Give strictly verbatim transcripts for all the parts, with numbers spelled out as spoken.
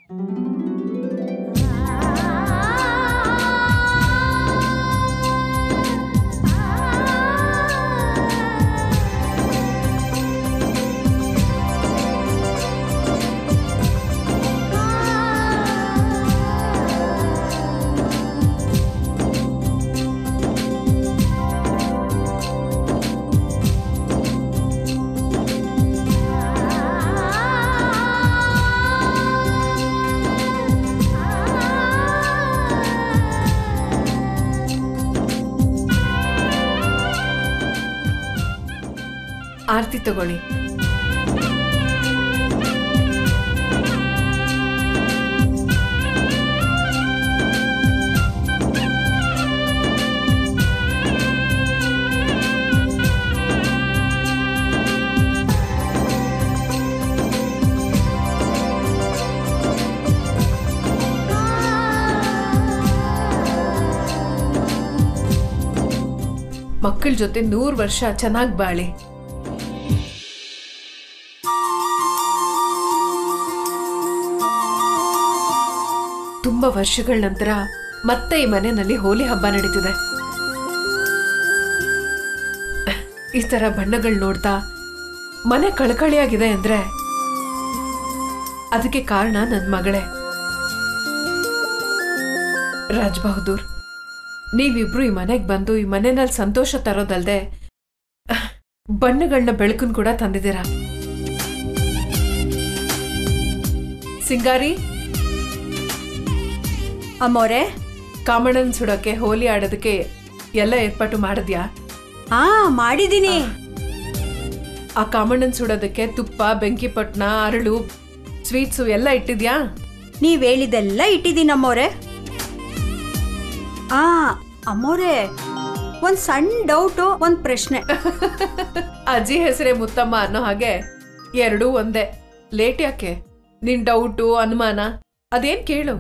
ಆರತಿ ತಗೊಳ್ಳಿ. ಮಕ್ಕಳ ಜೊತೆ ನೂರು ವರ್ಷ ಚೆನ್ನಾಗಿ ಬಾಳಿ. ತುಂಬಾ ವರ್ಷಗಳ ನಂತರ ಮತ್ತೆ ಈ ಮನೆಯಲ್ಲಿ ಹೋಲಿ ಹಬ್ಬ ನಡೀತಿದೆ. ಈ ತರ ಬಣ್ಣಗಳು ನೋಡ್ತಾ ಮನೆ ಕಳಕಳಿಯಾಗಿದೆ ಅಂದ್ರೆ ಅದಕ್ಕೆ ಕಾರಣ ನನ್ನ ಮಗಳೇ. ರಾಜ್ ಬಹದ್ದೂರ್, ನೀವಿಬ್ರು ಈ ಮನೆಗೆ ಬಂದು ಈ ಮನೆಯಲ್ಲಿ ಸಂತೋಷ ತರೋದಲ್ದೆ ಬಣ್ಣಗಳನ್ನ ಬೆಳಕನ್ ಕೂಡ ತಂದಿದ್ದೀರಾ. ಸಿಂಗಾರಿ, ಅಮ್ಮೋರೆ, ಕಾಮಣ್ಣನ್ ಸುಡೋಕೆ ಹೋಲಿ ಆಡೋದಕ್ಕೆ ಎಲ್ಲ ಏರ್ಪಾಟು ಮಾಡಿದ್ಯಾ? ಹಾ, ಮಾಡಿದೀನಿ. ಆ ಕಾಮಣ್ಣನ್ ಸುಡೋದಕ್ಕೆ ತುಪ್ಪ, ಬೆಂಕಿಪಟ್ನ, ಅರಳು, ಸ್ವೀಟ್ಸು ಎಲ್ಲ ಇಟ್ಟಿದ್ಯಾ? ನೀವ್ ಹೇಳಿದೆಲ್ಲ ಇಟ್ಟಿದ್ದೀನಿ ಅಮ್ಮೋರೆ. ಆ ಅಮ್ಮೋರೆ, ಒಂದ್ ಸಣ್ಣ ಡೌಟು, ಒಂದ್ ಪ್ರಶ್ನೆ. ಅಜ್ಜಿ ಹೆಸರೇ ಮುತ್ತಮ್ಮ ಅನ್ನೋ ಹಾಗೆ ಎರಡೂ ಒಂದೇ. ಲೇಟ್ ಯಾಕೆ? ನಿನ್ ಡೌಟು, ಅನುಮಾನ ಅದೇನ್ ಕೇಳು.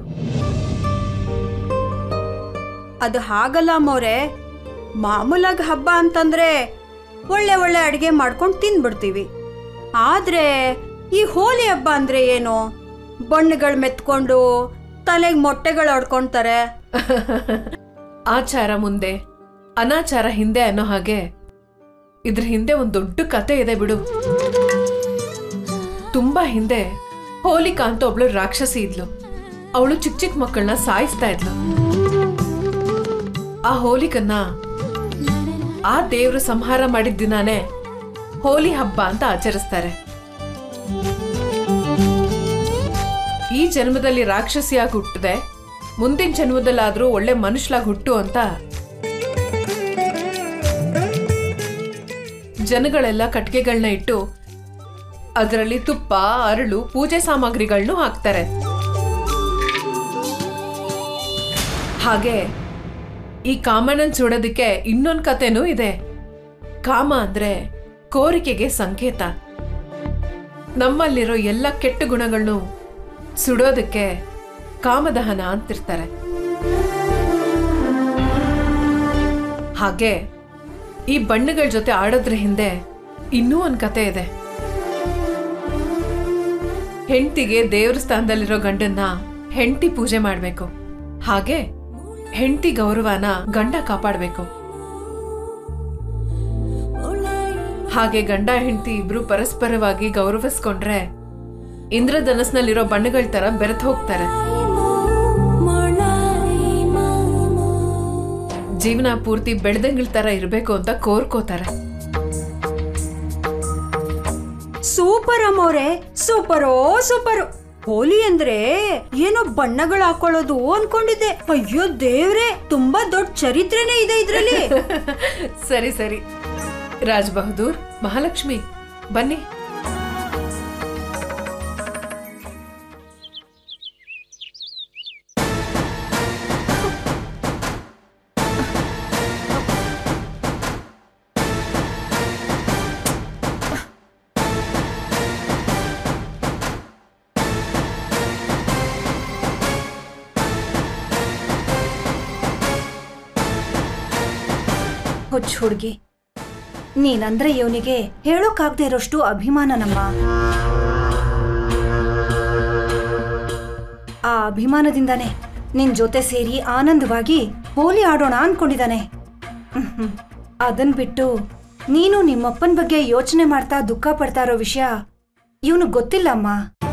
ಅದು ಹಾಗಲ್ಲ ಅಮ್ಮೋರೆ. ಮಾಮೂಲಾಗಿ ಹಬ್ಬ ಅಂತಂದ್ರೆ ಒಳ್ಳೆ ಒಳ್ಳೆ ಅಡಿಗೆ ಮಾಡ್ಕೊಂಡು ತಿಂದ್ಬಿಡ್ತೀವಿ. ಆದ್ರೆ ಈ ಹೋಲಿ ಹಬ್ಬ ಅಂದ್ರೆ ಏನು? ಬಣ್ಣಗಳು ಮೆತ್ಕೊಂಡು ತಲೆಗೆ ಮೊಟ್ಟೆಗಳು ಹೊಡ್ಕೊಂತಾರೆ. ಆಚಾರ ಮುಂದೆ ಅನಾಚಾರ ಹಿಂದೆ ಅನ್ನೋ ಹಾಗೆ ಇದ್ರ ಹಿಂದೆ ಒಂದ್ ದೊಡ್ಡ ಕತೆ ಇದೆ ಬಿಡು. ತುಂಬಾ ಹಿಂದೆ ಹೋಲಿಕಾ ಅಂತ ಒಬ್ಳು ರಾಕ್ಷಸಿ ಇದ್ಲು. ಅವಳು ಚಿಕ್ಕ ಚಿಕ್ಕ ಮಕ್ಕಳನ್ನ ಸಾಯಿಸ್ತಾ ಇದ್ಲು. ಆ ಹೋಲಿಕನ್ನ ಆ ದೇವ್ರು ಸಂಹಾರ ಮಾಡಿದ ದಿನಾನೇ ಹೋಲಿ ಹಬ್ಬ ಅಂತ ಆಚರಿಸ್ತಾರೆ. ಈ ಜನ್ಮದಲ್ಲಿ ರಾಕ್ಷಸಿಯಾಗಿ ಹುಟ್ಟಿದೆ, ಮುಂದಿನ ಜನ್ಮದಲ್ಲಾದ್ರೂ ಒಳ್ಳೆ ಮನುಷ್ಯಲಾಗಿ ಹುಟ್ಟು ಅಂತ ಜನಗಳೆಲ್ಲ ಕಟ್ಗೆಗಳನ್ನ ಇಟ್ಟು ಅದರಲ್ಲಿ ತುಪ್ಪ, ಅರಳು, ಪೂಜೆ ಸಾಮಗ್ರಿಗಳನ್ನು ಹಾಕ್ತಾರೆ. ಹಾಗೆ ಈ ಕಾಮನನ್ ಸುಡೋದಕ್ಕೆ ಇನ್ನೊಂದು ಕತೆನೂ ಇದೆ. ಕಾಮ ಅಂದ್ರೆ ಕೋರಿಕೆಗೆ ಸಂಕೇತ. ನಮ್ಮಲ್ಲಿರೋ ಎಲ್ಲ ಕೆಟ್ಟ ಗುಣಗಳನ್ನು ಸುಡೋದಕ್ಕೆ ಕಾಮದಹನ ಅಂತಿರ್ತಾರೆ. ಹಾಗೆ ಈ ಬಣ್ಣಗಳ ಜೊತೆ ಆಡೋದ್ರ ಹಿಂದೆ ಇನ್ನೂ ಒಂದು ಕತೆ ಇದೆ. ಹೆಂಡತಿಗೆ ದೇವ್ರ ಸ್ಥಾನದಲ್ಲಿರೋ ಗಂಡನ್ನ ಹೆಂಡತಿ ಪೂಜೆ ಮಾಡ್ಬೇಕು. ಹಾಗೆ ಹೆಂಡತಿ ಗೌರವನ ಗಂಡ ಕಾಪಾಡಬೇಕು. ಹಾಗೆ ಗಂಡ ಹೆಂಡತಿ ಇಬ್ರು ಪರಸ್ಪರವಾಗಿ ಗೌರವಿಸ್ಕೊಂಡ್ರೆ ಇಂದ್ರಧನಸ್ನಲ್ಲಿರೋ ಬಣ್ಣಗಳ ತರ ಬೆರೆತು ಹೋಗ್ತಾರೆ. ಜೀವನ ಪೂರ್ತಿ ಬೆಳೆದಂಗಳ ತರ ಇರಬೇಕು ಅಂತ ಕೋರ್ಕೋತಾರೆ. Super ಅಮ್ಮೋರೆ, ಸೂಪರೋ super. ಹೋಲಿ ಅಂದ್ರೆ ಏನೋ ಬಣ್ಣಗಳು ಹಾಕೊಳ್ಳೋದು ಅನ್ಕೊಂಡಿದ್ದೆ. ಅಯ್ಯೋ ದೇವ್ರೆ, ತುಂಬಾ ದೊಡ್ಡ ಚರಿತ್ರೆನೇ ಇದೆ ಇದ್ರಲ್ಲಿ. ಸರಿ ಸರಿ ರಾಜ್ ಬಹದ್ದೂರ್, ಮಹಾಲಕ್ಷ್ಮಿ ಬನ್ನಿ. ಹುಚ್ಚ ಹುಡುಗಿ, ನೀನಂದ್ರೆ ಇವನಿಗೆ ಹೇಳೋಕಾಗದೆ ಇರೋಷ್ಟು ಅಭಿಮಾನ ನಮ್ಮ. ಆ ಅಭಿಮಾನದಿಂದಾನೆ ನಿನ್ ಜೊತೆ ಸೇರಿ ಆನಂದವಾಗಿ ಹೋಲಿ ಆಡೋಣ ಅನ್ಕೊಂಡಿದ್ದಾನೆ. ಅದನ್ ಬಿಟ್ಟು ನೀನು ನಿಮ್ಮಪ್ಪನ ಬಗ್ಗೆ ಯೋಚನೆ ಮಾಡ್ತಾ ದುಃಖ ಪಡ್ತಾ ಇರೋ ವಿಷಯ ಇವನು ಗೊತ್ತಿಲ್ಲ ಅಮ್ಮ.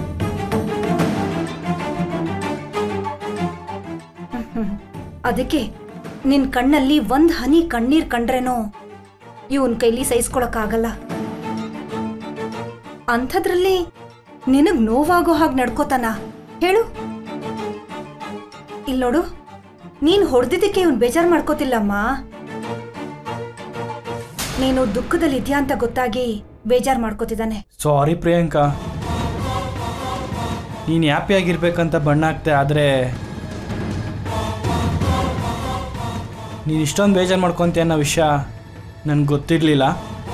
ಅದಕ್ಕೆ ನಿನ್ ಕಣ್ಣಲ್ಲಿ ಒಂದ್ ಹನಿ ಕಣ್ಣೀರ್ ಕಂಡ್ರೇನೋ ಇವನ್ ಕೈಲಿ ಸಹಿಸ್ಕೊಳಕ್ಕಾಗಲ್ಲ. ಅಂಥದ್ರಲ್ಲಿ ನಿನಗ್ ನೋವಾಗೋ ಹಾಗೆ ನಡ್ಕೋತಾನ ಹೇಳು? ಇಲ್ಲೋಡು, ನೀನ್ ಹೊಡೆದಿದ್ದಕ್ಕೆ ಇವನ್ ಬೇಜಾರು ಮಾಡ್ಕೋತಿಲ್ಲಮ್ಮ. ನೀನು ದುಃಖದಲ್ಲಿದ್ಯಾ ಅಂತ ಗೊತ್ತಾಗಿ ಬೇಜಾರು ಮಾಡ್ಕೋತಿದ್ದಾನೆ. ಸಾರಿ ಪ್ರಿಯಾಂಕಾ, ನೀನು ಹ್ಯಾಪಿಯಾಗಿರ್ಬೇಕಂತ ಬಣ್ಣ ಹಾಕ್ತೆ, ಆದರೆ ನೀನು ಇಷ್ಟೊಂದು ಬೇಜಾರು ಮಾಡ್ಕೊತೀಯ ಅನ್ನೋ ವಿಷಯ ನನಗೆ ಗೊತ್ತಿರಲಿಲ್ಲ.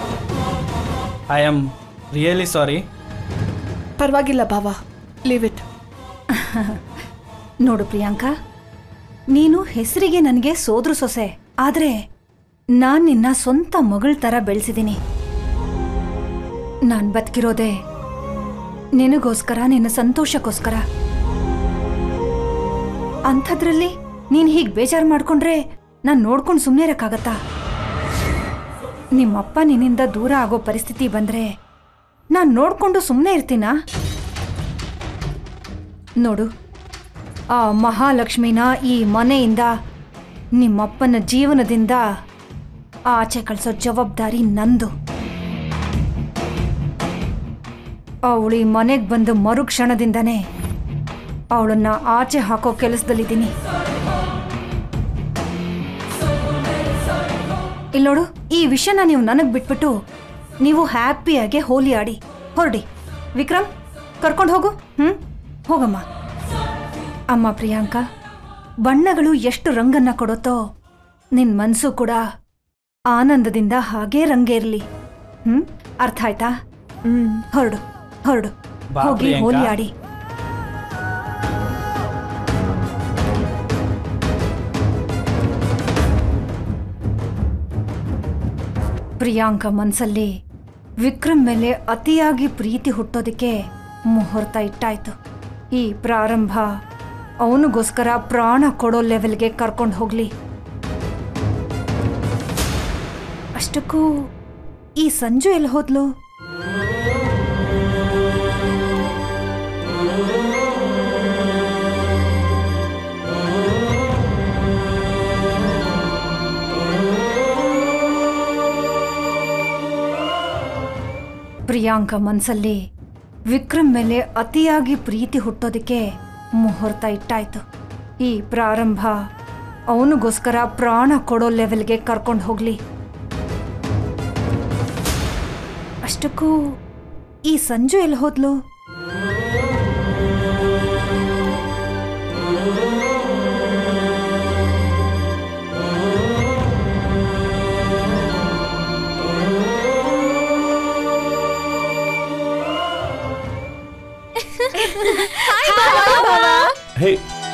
I am really sorry. ಪರವಾಗಿಲ್ಲ ಬಾವಾ, ಲೀವ್ ಇಟ್. ನೋಡು ಪ್ರಿಯಾಂಕಾ, ನೀನು ಹೆಸರಿಗೆ ನನಗೆ ಸೋದ್ರ ಸೊಸೆ, ಆದರೆ ನಾನು ನಿನ್ನ ಸ್ವಂತ ಮಗಳ ಥರ ಬೆಳೆಸಿದ್ದೀನಿ. ನಾನು ಬದುಕಿರೋದೆ ನಿನಗೋಸ್ಕರ, ನಿನ್ನ ಸಂತೋಷಕ್ಕೋಸ್ಕರ. ಅಂಥದ್ರಲ್ಲಿ ನೀನು ಹೀಗೆ ಬೇಜಾರು ಮಾಡ್ಕೊಂಡ್ರೆ ನಾನು ನೋಡ್ಕೊಂಡು ಸುಮ್ಮನೆ ಇರೋಕ್ಕಾಗತ್ತಾ? ನಿಮ್ಮಪ್ಪ ನಿನ್ನಿಂದ ದೂರ ಆಗೋ ಪರಿಸ್ಥಿತಿ ಬಂದರೆ ನಾನು ನೋಡಿಕೊಂಡು ಸುಮ್ಮನೆ ಇರ್ತೀನಾ? ನೋಡು, ಆ ಮಹಾಲಕ್ಷ್ಮಿನ ಈ ಮನೆಯಿಂದ, ನಿಮ್ಮಪ್ಪನ ಜೀವನದಿಂದ ಆಚೆ ಕಳಿಸೋ ಜವಾಬ್ದಾರಿ ನಂದು. ಅವಳು ಈ ಮನೆಗೆ ಬಂದು ಮರುಕ್ಷಣದಿಂದನೇ ಅವಳನ್ನ ಆಚೆ ಹಾಕೋ ಕೆಲಸದಲ್ಲಿದ್ದೀನಿ. ಇಲ್ಲೋಡು, ಈ ವಿಷಯನ ನೀವು ನನಗೆ ಬಿಟ್ಬಿಟ್ಟು ನೀವು ಹ್ಯಾಪಿಯಾಗಿ ಹೋಲಿ ಆಡಿ ಹೊರಡಿ. ವಿಕ್ರಮ್, ಕರ್ಕೊಂಡು ಹೋಗು. ಹ್ಞೂ ಹೋಗಮ್ಮ. ಅಮ್ಮ ಪ್ರಿಯಾಂಕಾ, ಬಣ್ಣಗಳು ಎಷ್ಟು ರಂಗನ್ನ ಕೊಡುತ್ತೋ ನಿನ್ನ ಮನಸ್ಸು ಕೂಡ ಆನಂದದಿಂದ ಹಾಗೇ ರಂಗೇರ್ಲಿ. ಹ್ಞೂ ಅರ್ಥ ಆಯ್ತಾ? ಹ್ಞೂ ಹೊರಡು ಹೊರಡು, ಹೋಗಿ ಹೋಲಿ ಆಡಿ. ಪ್ರಿಯಾಂಕಾ ಮನಸ್ಸಲ್ಲಿ ವಿಕ್ರಮ್ ಮೇಲೆ ಅತಿಯಾಗಿ ಪ್ರೀತಿ ಹುಟ್ಟೋದಕ್ಕೆ ಮುಹೂರ್ತ ಇಟ್ಟಾಯ್ತು. ಈ ಪ್ರಾರಂಭ ಅವನಿಗೋಸ್ಕರ ಪ್ರಾಣ ಕೊಡೋ ಲೆವೆಲ್ಗೆ ಕರ್ಕೊಂಡು ಹೋಗ್ಲಿ. ಅಷ್ಟಕ್ಕೂ ಈ ಸಂಜು ಎಲ್ಲಿ ಹೋದ್ಲು? ಪ್ರಿಯಾಂಕಾ ಮನಸ್ಸಲ್ಲಿ ವಿಕ್ರಮ್ ಮೇಲೆ ಅತಿಯಾಗಿ ಪ್ರೀತಿ ಹುಟ್ಟೋದಕ್ಕೆ ಮುಹೂರ್ತ ಇಟ್ಟಾಯ್ತು. ಈ ಪ್ರಾರಂಭ ಅವನಿಗೋಸ್ಕರ ಪ್ರಾಣ ಕೊಡೋ ಲೆವೆಲ್ಗೆ ಕರ್ಕೊಂಡು ಹೋಗ್ಲಿ. ಅಷ್ಟಕ್ಕೂ ಈ ಸಂಜು ಎಲ್ಲಿ ಹೋದ್ಲು? ಹೇ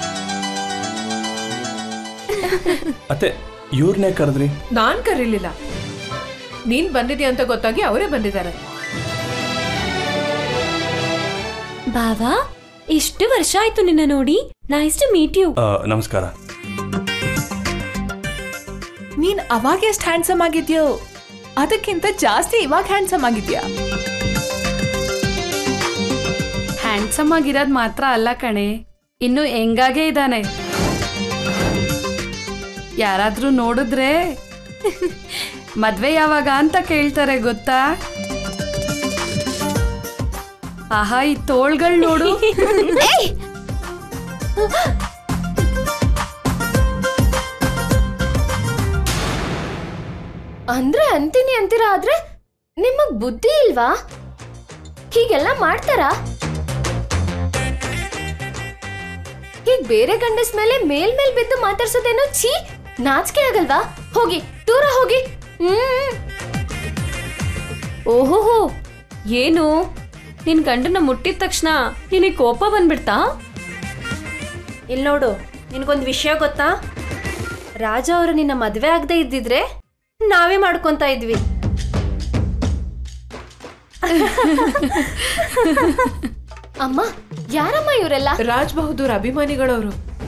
ಅತ್ತೆ, ಇವ್ರನ್ನೇ ಕರೆದ್ರಿ? ನಾನ್ ಕರೀಲಿಲ್ಲ, ನೀನ್ ಬಂದಿದ್ಯಾ ಅಂತ ಗೊತ್ತಾಗಿ ಅವರೇ ಬಂದಿದ್ದಾರೆ. ಬಾವಾ, ಇಷ್ಟು ವರ್ಷ ಆಯ್ತು ನಿನ್ನ ನೋಡಿ. Nice to meet you. ನಮಸ್ಕಾರ. ನೀನ್ ಅವಾಗ ಎಷ್ಟು ಹ್ಯಾಂಡ್ಸಮ್ ಆಗಿದ್ಯೋ ಅದಕ್ಕಿಂತ ಜಾಸ್ತಿ ಇವಾಗ ಹ್ಯಾಂಡ್ಸಮ್ ಆಗಿದ್ಯಾ. ಹ್ಯಾಂಡ್ಸಮ್ ಆಗಿರೋದ್ ಮಾತ್ರ ಅಲ್ಲ ಕಣೆ, ಇನ್ನು ಹೆಂಗಾಗೇ ಇದ್ದಾನೆ. ಯಾರಾದ್ರೂ ನೋಡಿದ್ರೆ ಮದ್ವೆ ಯಾವಾಗ ಅಂತ ಕೇಳ್ತಾರೆ ಗೊತ್ತಾ? ಆಹಾ, ಈ ತೋಳ್ಗಳು ನೋಡು. ಅಂದ್ರೆ ಅಂತೀನಿ ಅಂತೀರಾ, ಆದ್ರೆ ನಿಮಗ್ ಬುದ್ಧಿ ಇಲ್ವಾ? ಹೀಗೆಲ್ಲ ಮಾಡ್ತಾರಾ? ಹೀಗ್ ಬೇರೆ ಗಂಡಸ್ ಮೇಲೆ ಮೇಲ್ ಮೇಲ್ ಬಿದ್ದು ಮಾತಾಡ್ಸೋದೇನೋ ಛೀ, ನಾಚಿಕೆ ಆಗಲ್ವಾ? ಹೋಗಿ ದೂರ ಹೋಗಿ. ಹ್ಮ್. ಓಹೋಹೋ, ಏನು ನಿನ್ ಗಂಡನ ಮುಟ್ಟಿದ ತಕ್ಷಣ ನಿನಗೆ ಕೋಪ ಬಂದ್ಬಿಡ್ತಾ? ಇಲ್ಲಿ ನೋಡು, ನಿನಗೊಂದು ವಿಷಯ ಗೊತ್ತಾ? ರಾಜ ಅವರು ನಿನ್ನ ಮದುವೆ ಆಗದೆ ಇದ್ದಿದ್ರೆ ನಾವೇ ಮಾಡ್ಕೊಂತ ಇದ್ವಿ. ಅಮ್ಮ, ಯಾರಮ್ಮ ಇವರೆಲ್ಲ? ರಾಜ್ ಬಹದ್ದೂರ್ ಅಭಿಮಾನಿಗಳವರು.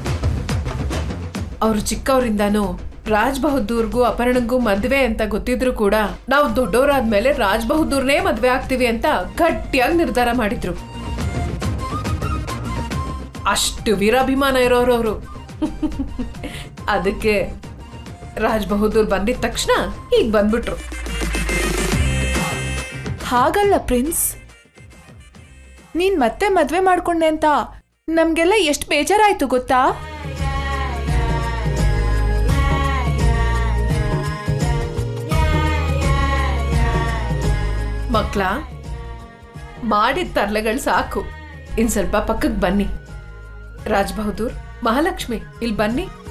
ಅವರು ಚಿಕ್ಕವರಿಂದಾನು ರಾಜ್ ಬಹದ್ದೂರ್ಗೂ ಅಪರ್ಣಂಗೂ ಮದ್ವೆ ಅಂತ ಗೊತ್ತಿದ್ರು ಕೂಡ ನಾವು ದೊಡ್ಡವರಾದ್ಮೇಲೆ ರಾಜ್ ಬಹದ್ದೂರ್ನೇ ಮದ್ವೆ ಆಗ್ತೀವಿ ಅಂತ ಗಟ್ಟಿಯಾಗಿ ನಿರ್ಧಾರ ಮಾಡಿದ್ರು. ಅಷ್ಟು ವೀರಾಭಿಮಾನ ಇರೋರು ಅವರು. ಅದಕ್ಕೆ ರಾಜ್ ಬಹದ್ದೂರ್ ಬಂದಿದ ತಕ್ಷಣ ಈಗ ಬಂದ್ಬಿಟ್ರು. ಹಾಗಲ್ಲ ಪ್ರಿನ್ಸ್, ನೀನ್ ಮತ್ತೆ ಮದ್ವೆ ಮಾಡ್ಕೊಂಡೆ ಅಂತ ನಮ್ಗೆಲ್ಲ ಎಷ್ಟು ಬೇಜಾರಾಯ್ತು ಗೊತ್ತಾ? ಮಕ್ಳ, ಮಾಡಿದ ತರ್ಲೆಗಳು ಸಾಕು. ಇನ್ ಸ್ವಲ್ಪ ಪಕ್ಕಕ್ಕೆ ಬನ್ನಿ. ರಾಜ್ ಬಹದ್ದೂರ್, ಮಹಾಲಕ್ಷ್ಮಿ, ಇಲ್ಲಿ ಬನ್ನಿ.